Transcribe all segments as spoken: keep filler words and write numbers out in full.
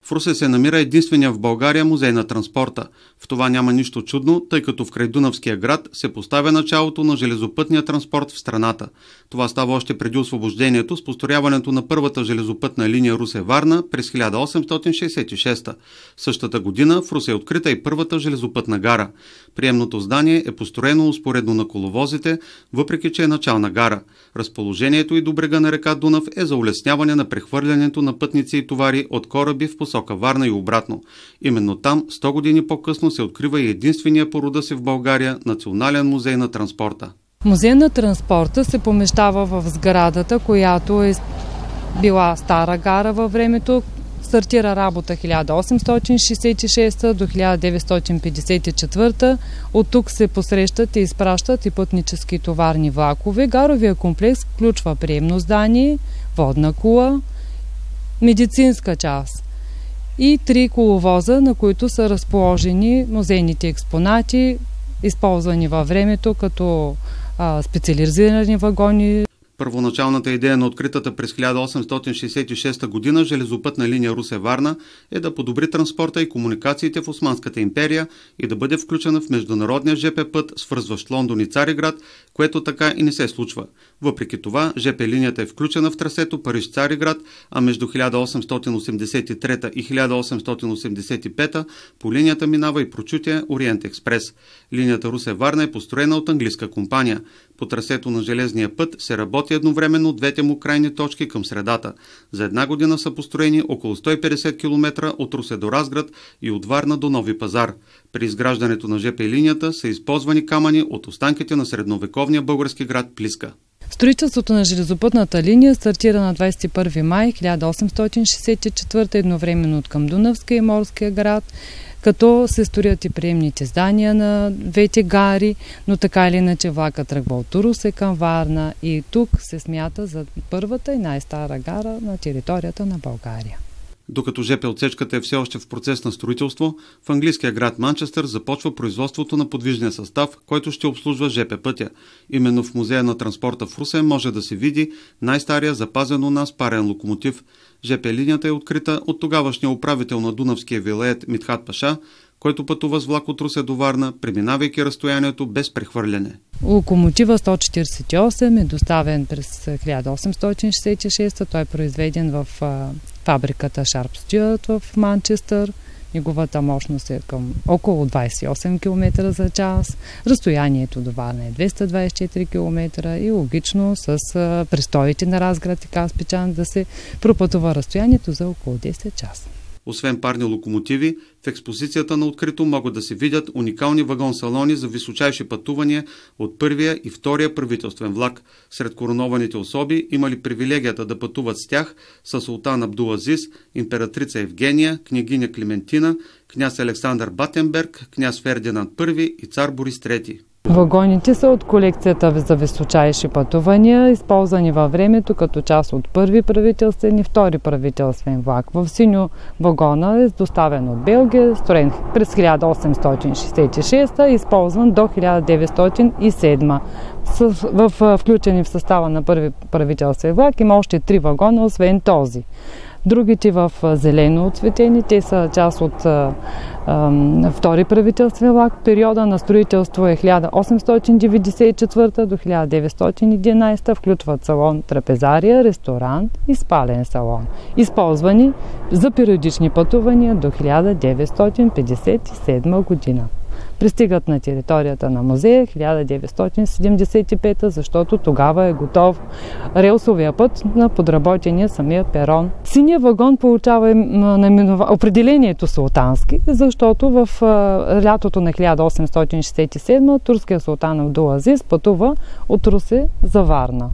В Русе се намира единствения в България музей на транспорта. В това няма нищо чудно, тъй като в край Дунавския град се поставя началото на железопътния транспорт в страната. Това става още преди освобождението с построяването на първата железопътна линия Русе-Варна през хиляда осемстотин шейсет и шеста. Същата година в Русе е открита и първата железопътна гара. Приемното здание е построено успоредно на коловозите, въпреки че е начална гара. Разположението и до брега на река Дунав е за улесняване на прехвърлянето на пътници и товари от кораби в посока Варна и обратно. Именно там, сто години по-късно, се открива и единствения по рода си в България Национален музей на транспорта. Музей на транспорта се помещава в сградата, която е била стара гара във времето. Стартира работа хиляда осемстотин шейсет и шеста до хиляда деветстотин петдесет и четвърта. От тук се посрещат и изпращат и пътнически товарни влакове. Гаровия комплекс включва приемно здание, водна кула, медицинска част и три коловоза, на които са разположени музейните експонати, използвани във времето като а, специализирани вагони. Първоначалната идея на откритата през хиляда осемстотин шейсет и шеста година железопътна линия Русе-Варна е да подобри транспорта и комуникациите в Османската империя и да бъде включена в международния жп път, свързващ Лондон и Цариград, което така и не се случва. Въпреки това, жп линията е включена в трасето Париж-Цариград, а между хиляда осемстотин осемдесет и трета и хиляда осемстотин осемдесет и пета по линията минава и прочутия Ориент експрес. Линията Русе-Варна е построена от английска компания. По трасето на железния път се работи едновременно двете му крайни точки към средата. За една година са построени около сто и петдесет километра от Русе до Разград и от Варна до Нови пазар. При изграждането на жп линията са използвани камъни от останките на средновековния български град Плиска. Строителството на железопътната линия стартира на двадесет и първи май хиляда осемстотин шейсет и четвърта едновременно от към Дунавския и Морския град, като се строят и приемните здания на двете гари, но така или иначе влакът тръгва от Русе към Варна и тук се смята за първата и най-стара гара на територията на България. Докато жп отсечката е все още в процес на строителство, в английския град Манчестър започва производството на подвижния състав, който ще обслужва жп пътя. Именно в музея на транспорта в Русе може да се види най-стария запазен у нас парен локомотив. жп линията е открита от тогавашния управител на Дунавския вилает Митхат Паша, който пътува с влак от Русе до Варна, преминавайки разстоянието без прехвърляне. Локомотива сто четиридесет и осем е доставен през хиляда осемстотин шейсет и шеста. Той е произведен в фабриката Sharp Stewart в Манчестър. Неговата мощност е към около двадесет и осем километра за час. Разстоянието до Варна е двеста двадесет и четири километра и логично с престоите на Разград и Каспичан да се пропътува разстоянието за около десет часа. Освен парни локомотиви, в експозицията на открито могат да се видят уникални вагон-салони за височайши пътувания от първия и втория правителствен влак. Сред коронованите особи имали привилегията да пътуват с тях са султан Абдул Азиз, императрица Евгения, княгиня Климентина, княз Александър Батенберг, княз Фердинанд първи и цар Борис трети. Вагоните са от колекцията за височайши пътувания, използвани във времето като част от първи правителствен и втори правителствен влак. В синьо вагона е доставен от Белгия, строен през хиляда осемстотин шейсет и шеста и използван до хиляда деветстотин и седма. В, в, включени в състава на първи правителствен влак има още три вагона, освен този. Другите в зелено отцветени, те са част от а, а, втори правителствен влак. Периода на строителство е хиляда осемстотин деветдесет и четвърта до хиляда деветстотин и единадесета. Включват салон, трапезария, ресторант и спален салон. Използвани за периодични пътувания до хиляда деветстотин петдесет и седма година. Пристигат на територията на музея хиляда деветстотин седемдесет и пета, защото тогава е готов релсовия път на подработения самия перон. Синия вагон получава определението султански, защото в лятото на хиляда осемстотин шейсет и седма турският султан Абдул Азиз пътува от Русе за Варна.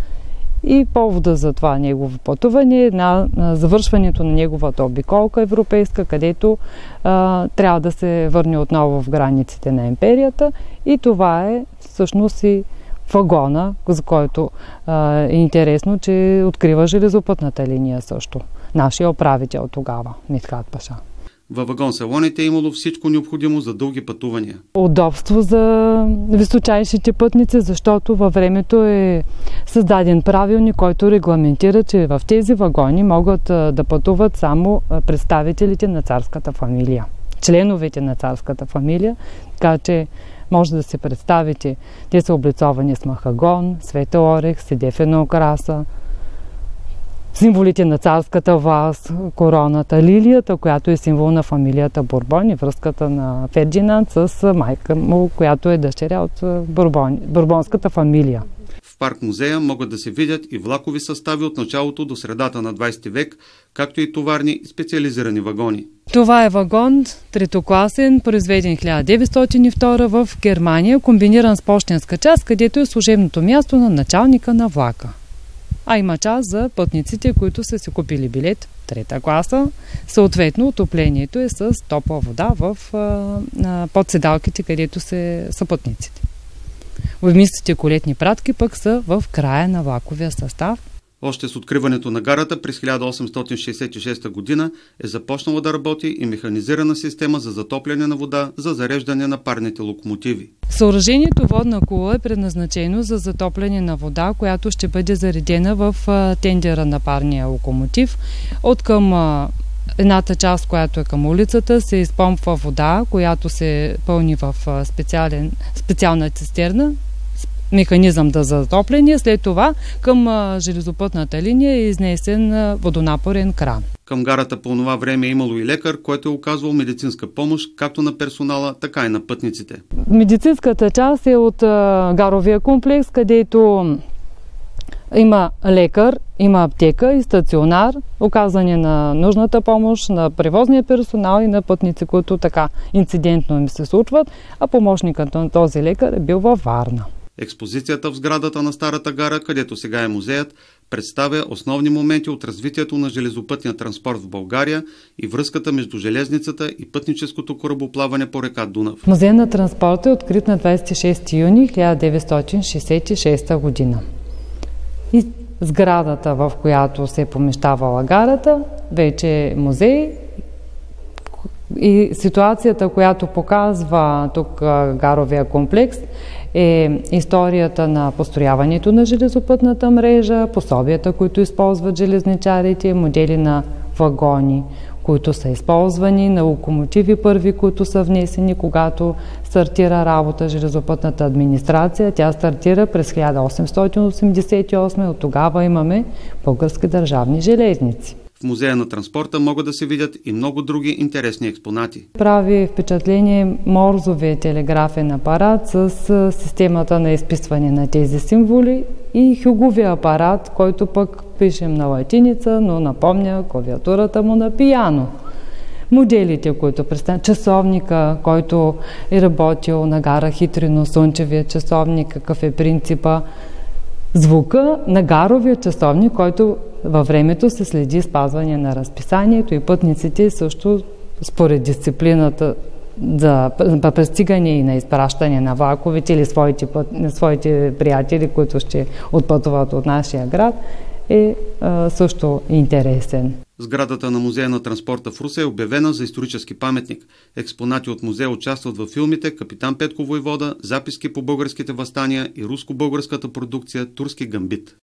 И повода за това негово пътуване е на завършването на неговата обиколка европейска, където а, трябва да се върне отново в границите на империята. И това е всъщност и вагона, за който а, е интересно, че открива железопътната линия също. Нашия управител тогава, Митхат Паша. Във вагон-салоните е имало всичко необходимо за дълги пътувания. Удобство за височайшите пътници, защото във времето е създаден правилник, който регламентира, че в тези вагони могат да пътуват само представителите на царската фамилия, членовете на царската фамилия, така че може да се представите. Те са облицовани с махагон, светъл орех, седефена украса, символите на царската власт, короната, лилията, която е символ на фамилията Бурбон и връзката на Фердинанд с майка му, която е дъщеря от Бурбон, бурбонската фамилия. В парк-музея могат да се видят и влакови състави от началото до средата на двадесети век, както и товарни и специализирани вагони. Това е вагон третокласен, произведен хиляда деветстотин и втора в Германия, комбиниран с пощенска част, където е служебното място на началника на влака. А има част за пътниците, които са си купили билет трета класа. Съответно, отоплението е с топла вода в а, подседалките, където се, са пътниците. Обмислите колетни пратки пък са в края на влаковия състав. Още с откриването на гарата през хиляда осемстотин шейсет и шеста година е започнала да работи и механизирана система за затопляне на вода за зареждане на парните локомотиви. Съоръжението водна кула е предназначено за затопляне на вода, която ще бъде заредена в тендера на парния локомотив. От към едната част, която е към улицата, се изпомпва вода, която се пълни в специален, специална цистерна, механизъм за затопляне. След това към железопътната линия е изнесен водонапорен кран. Към гарата по това време е имало и лекар, който е оказвал медицинска помощ както на персонала, така и на пътниците. Медицинската част е от гаровия комплекс, където има лекар, има аптека и стационар, оказване на нужната помощ на превозния персонал и на пътници, които така инцидентно им се случват, а помощникът на този лекар е бил във Варна. Експозицията в сградата на Старата гара, където сега е музеят, представя основни моменти от развитието на железопътния транспорт в България и връзката между железницата и пътническото корабоплаване по река Дунав. Музей на транспорта е открит на двадесет и шести юни хиляда деветстотин шейсет и шеста година. И сградата, в която се е помещавала гарата, вече е музей. И ситуацията, която показва тук гаровия комплекс, е историята на построяването на железопътната мрежа, пособията, които използват железничарите, модели на вагони, които са използвани, на локомотиви първи, които са внесени, когато стартира работа железопътната администрация. Тя стартира през хиляда осемстотин осемдесет и осма. От тогава имаме български държавни железници. В музея на транспорта могат да се видят и много други интересни експонати. Прави впечатление морзовия телеграфен апарат с системата на изписване на тези символи и хюговия апарат, който пък пишем на латиница, но напомня клавиатурата му на пияно. Моделите, които представят, часовника, който е работил на гара Хитрино, слънчевия часовник, какъв е принципа, звука на гаровия часовник, който във времето се следи спазване на разписанието и пътниците също според дисциплината за пристигане и на изпращане на влаковете или своите, път, своите приятели, които ще отпътуват от нашия град, е а, също интересен. Сградата на музея на транспорта в Русе е обявена за исторически паметник. Експонати от музея участват във филмите Капитан Петко войвода, записки по българските въстания и руско-българската продукция Турски гамбит.